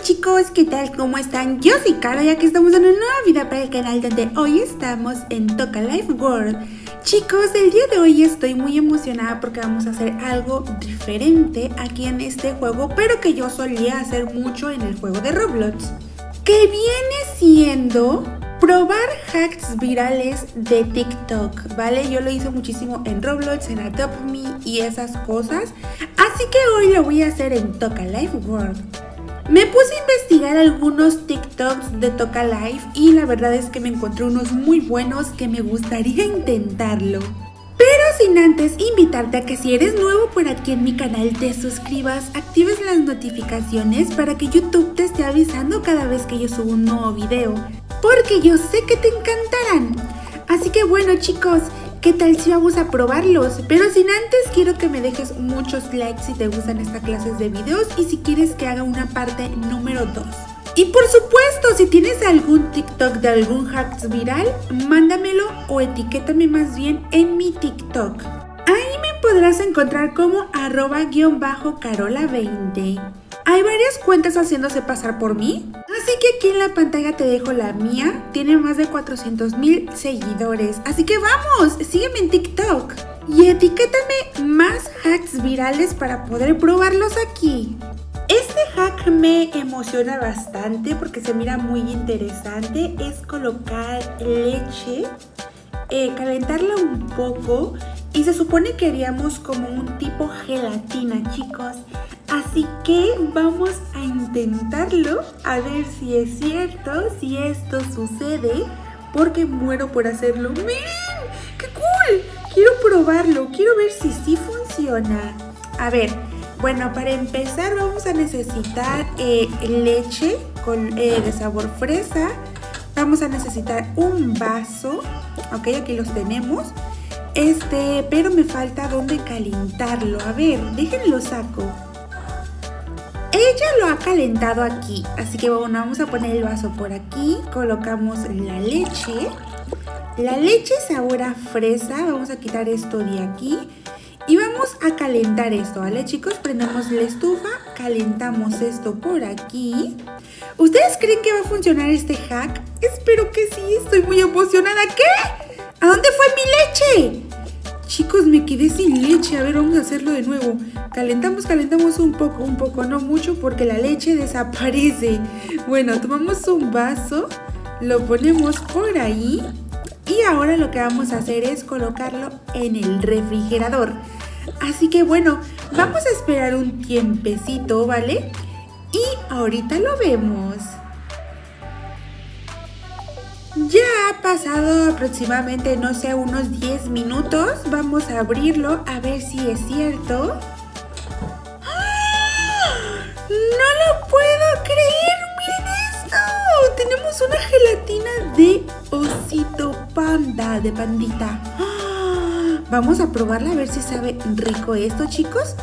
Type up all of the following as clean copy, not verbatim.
Chicos, ¿qué tal? ¿Cómo están? Yo soy Caro y aquí estamos en una nueva video para el canal donde hoy estamos en Toca Life World. Chicos, el día de hoy estoy muy emocionada porque vamos a hacer algo diferente aquí en este juego, pero que yo solía hacer mucho en el juego de Roblox, que viene siendo probar hacks virales de TikTok, ¿vale? Yo lo hice muchísimo en Roblox, en Adopt Me y esas cosas, así que hoy lo voy a hacer en Toca Life World. Me puse a investigar algunos TikToks de Toca Life y la verdad es que me encontré unos muy buenos que me gustaría intentarlo. Pero sin antes invitarte a que si eres nuevo por aquí en mi canal te suscribas, actives las notificaciones para que YouTube te esté avisando cada vez que yo subo un nuevo video, porque yo sé que te encantarán. Así que bueno chicos, ¿qué tal si vamos a probarlos? Pero sin antes quiero que me dejes muchos likes si te gustan estas clases de videos y si quieres que haga una parte número 2. Y por supuesto, si tienes algún TikTok de algún hack viral, mándamelo o etiquétame más bien en mi TikTok. Ahí me podrás encontrar como @carola20. Hay varias cuentas haciéndose pasar por mí, así que aquí en la pantalla te dejo la mía. Tiene más de 400,000 seguidores, así que vamos, sígueme en TikTok y etiquétame más hacks virales para poder probarlos aquí. Este hack me emociona bastante porque se mira muy interesante. Es colocar leche, calentarla un poco y se supone que haríamos como un tipo gelatina, chicos. Así que vamos a intentarlo a ver si es cierto, si esto sucede, porque muero por hacerlo. ¡Miren! ¡Qué cool! Quiero probarlo, quiero ver si sí funciona. A ver, bueno, para empezar vamos a necesitar leche de sabor fresa. Vamos a necesitar un vaso, ok, aquí los tenemos. Pero me falta dónde calentarlo. A ver, déjenlo saco. Ella lo ha calentado aquí, así que bueno, vamos a poner el vaso por aquí, colocamos la leche sabor a fresa, vamos a quitar esto de aquí y vamos a calentar esto, ¿vale chicos? Prendemos la estufa, calentamos esto por aquí. ¿Ustedes creen que va a funcionar este hack? Espero que sí, estoy muy emocionada. ¿Qué? ¿A dónde fue mi leche? Chicos, me quedé sin leche. A ver, vamos a hacerlo de nuevo. Calentamos un poco, no mucho porque la leche desaparece. Bueno, tomamos un vaso, lo ponemos por ahí y ahora lo que vamos a hacer es colocarlo en el refrigerador. Así que bueno, vamos a esperar un tiempecito, ¿vale? Y ahorita lo vemos. Ya ha pasado aproximadamente, no sé, unos 10 minutos. Vamos a abrirlo a ver si es cierto. ¡Ah! ¡No lo puedo creer! ¡Miren esto! Tenemos una gelatina de osito panda, de pandita. ¡Ah! Vamos a probarla a ver si sabe rico esto, chicos.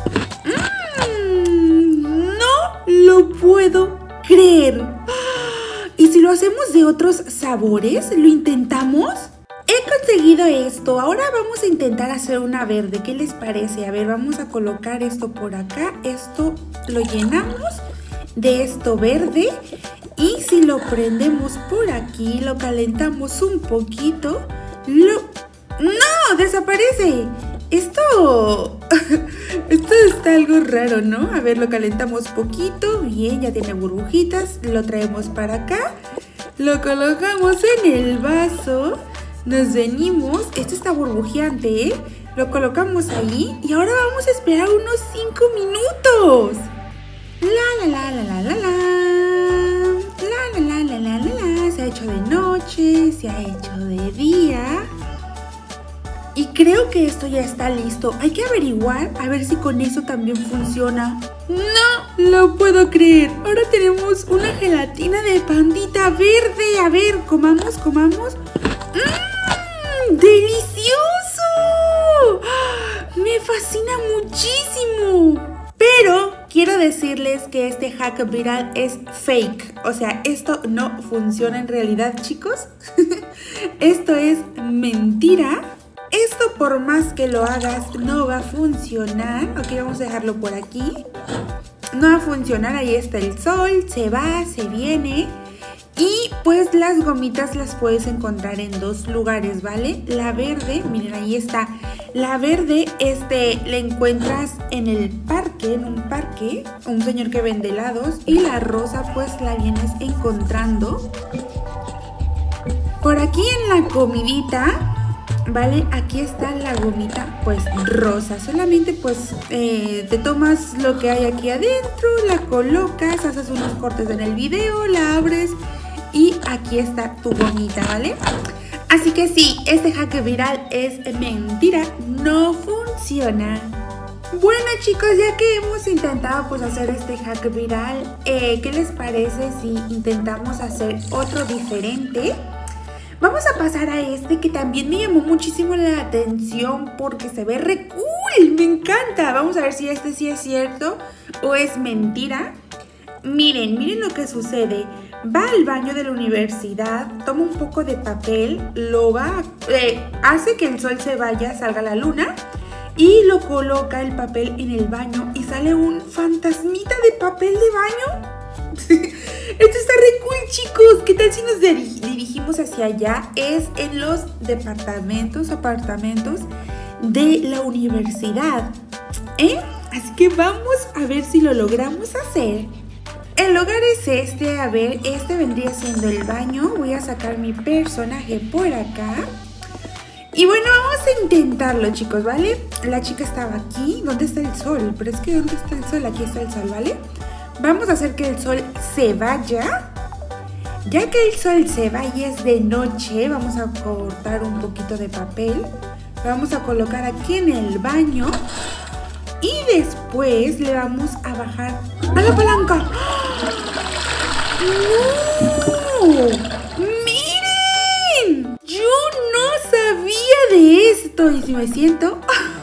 ¡No lo puedo creer! ¿Y si lo hacemos de otros sabores? ¿Lo intentamos? He conseguido esto. Ahora vamos a intentar hacer una verde. ¿Qué les parece? A ver, vamos a colocar esto por acá. Esto lo llenamos de esto verde. Y si lo prendemos por aquí, lo calentamos un poquito. ¡No! ¡Desaparece! Esto está algo raro, ¿no? A ver, lo calentamos poquito. Bien, ya tiene burbujitas. Lo traemos para acá. Lo colocamos en el vaso. Nos venimos. Esto está burbujeante, ¿eh? Lo colocamos ahí. Y ahora vamos a esperar unos 5 minutos. Se ha hecho de noche, se ha hecho de día. Y creo que esto ya está listo. Hay que averiguar a ver si con eso también funciona. ¡No lo puedo creer! Ahora tenemos una gelatina de pandita verde. A ver, comamos. ¡Delicioso! Me fascina muchísimo. Pero quiero decirles que este hack viral es fake. O sea, esto no funciona en realidad, chicos. Esto es mentira. Esto por más que lo hagas no va a funcionar. Ok, vamos a dejarlo por aquí. no va a funcionar. Ahí está el sol, se va, se viene. Y pues las gomitas las puedes encontrar en dos lugares, ¿vale? La verde, miren, ahí está. La verde, la encuentras en el parque, en un parque, un señor que vende helados. Y la rosa, pues la vienes encontrando por aquí en la comidita, ¿vale? Aquí está la gomita, pues rosa. Solamente pues te tomas lo que hay aquí adentro, la colocas, haces unos cortes en el video, la abres. Y aquí está tu gomita, ¿vale? Así que sí, este hack viral es mentira, no funciona. Bueno chicos, ya que hemos intentado pues hacer este hack viral, ¿qué les parece si intentamos hacer otro diferente? Vamos a pasar a este que también me llamó muchísimo la atención porque se ve re cool, me encanta. Vamos a ver si este sí es cierto o es mentira. Miren lo que sucede. Va al baño de la universidad, toma un poco de papel, hace que el sol se vaya, salga la luna y lo coloca el papel en el baño y sale un fantasmita de papel de baño. Esto está re cool, chicos. ¿Qué tal si nos dirigimos hacia allá? Es en los apartamentos de la universidad, Así que vamos a ver si lo logramos hacer. El lugar es este, a ver, este vendría siendo el baño. Voy a sacar mi personaje por acá. Y bueno, vamos a intentarlo, chicos, ¿vale? La chica estaba aquí. ¿Dónde está el sol? Pero es que ¿dónde está el sol? Aquí está el sol, ¿vale? Vamos a hacer que el sol se vaya. Ya que el sol se va y es de noche, vamos a cortar un poquito de papel. Lo vamos a colocar aquí en el baño. Y después le vamos a bajar a la palanca. ¡No! ¡Miren! Yo no sabía de esto. ¿Y si me siento?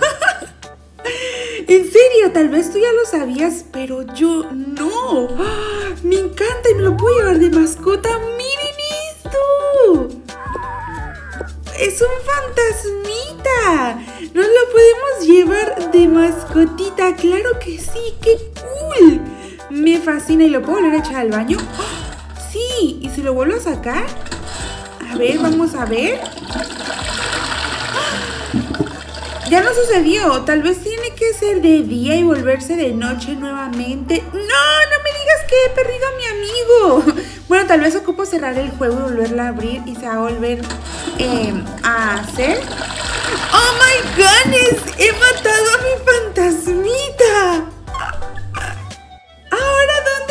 En serio, tal vez tú ya lo sabías, pero yo no. Me encanta y me lo puedo llevar de mascota. ¡Miren esto! ¡Es un fantasmita! ¡Nos lo podemos llevar de mascotita! ¡Claro que sí! ¡Qué cool! Me fascina. ¿Y lo puedo volver a echar al baño? ¡Oh! ¡Sí! ¿Y si lo vuelvo a sacar? A ver, vamos a ver. Ya no sucedió. Tal vez tiene que ser de día y volverse de noche nuevamente. ¡No! ¡No me digas que he perdido a mi amigo! Bueno, tal vez ocupo cerrar el juego y volverla a abrir y se va a volver a hacer. ¡Oh my goodness! ¡He matado a mi fantasmita! ¿Ahora dónde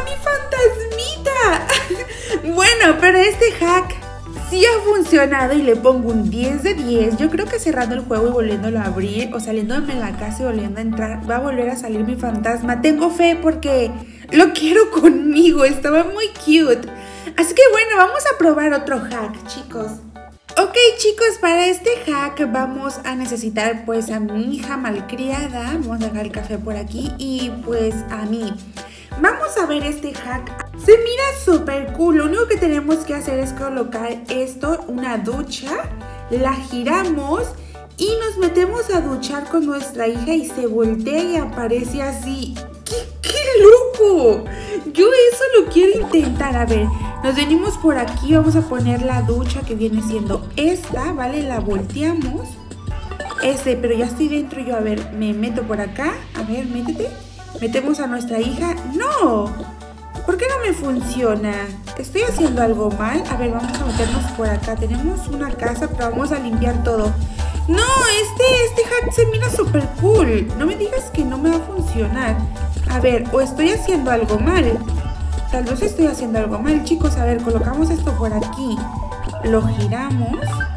está mi fantasmita? Bueno, pero este hack sí ha funcionado y le pongo un 10 de 10. Yo creo que cerrando el juego y volviéndolo a abrir o saliéndome en la casa y volviendo a entrar, va a volver a salir mi fantasma. Tengo fe porque lo quiero conmigo. Estaba muy cute. Así que bueno, vamos a probar otro hack, chicos. Ok, chicos, para este hack vamos a necesitar pues a mi hija malcriada. Vamos a dejar el café por aquí y pues a mí. Vamos a ver este hack. Se mira súper cool. Lo único que tenemos que hacer es colocar esto, una ducha, la giramos y nos metemos a duchar con nuestra hija y se voltea y aparece así. ¡Qué loco! Yo eso lo quiero intentar. A ver, nos venimos por aquí, vamos a poner la ducha que viene siendo esta, ¿vale? La volteamos. Pero ya estoy dentro yo. A ver, me meto por acá. A ver, métete. Metemos a nuestra hija. ¡No! ¿Por qué no me funciona? ¿Estoy haciendo algo mal? A ver, vamos a meternos por acá. Tenemos una casa, pero vamos a limpiar todo. ¡No! Este hack se mira súper cool. No me digas que no me va a funcionar. A ver, o estoy haciendo algo mal. Tal vez estoy haciendo algo mal, chicos. A ver, colocamos esto por aquí. Lo giramos.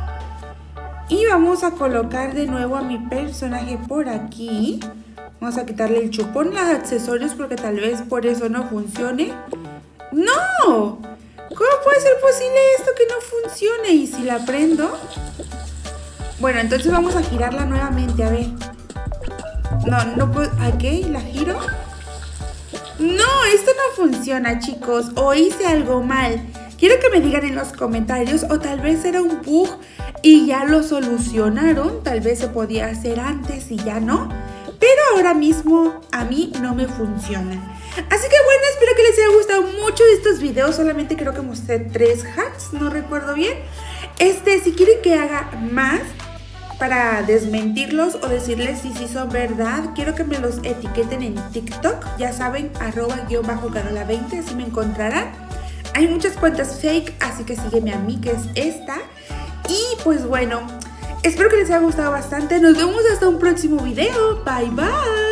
Y vamos a colocar de nuevo a mi personaje por aquí. Vamos a quitarle el chupón, los accesorios, porque tal vez por eso no funcione. ¡No! ¿Cómo puede ser posible esto que no funcione? ¿Y si la prendo? Bueno, entonces vamos a girarla nuevamente, a ver. No puedo... ¿Ok? ¿La giro? No, esto no funciona, chicos. O hice algo mal. Quiero que me digan en los comentarios, o tal vez era un bug y ya lo solucionaron. Tal vez se podía hacer antes y ya no. Pero pero ahora mismo a mí no me funciona. Así que bueno, espero que les haya gustado mucho estos videos. Solamente creo que mostré 3 hacks, no recuerdo bien. Si quieren que haga más para desmentirlos o decirles si sí son verdad, quiero que me los etiqueten en TikTok. Ya saben, @_Carola20, así me encontrarán. Hay muchas cuentas fake, así que sígueme a mí, que es esta. Y pues bueno, espero que les haya gustado bastante. Nos vemos hasta un próximo video. Bye bye.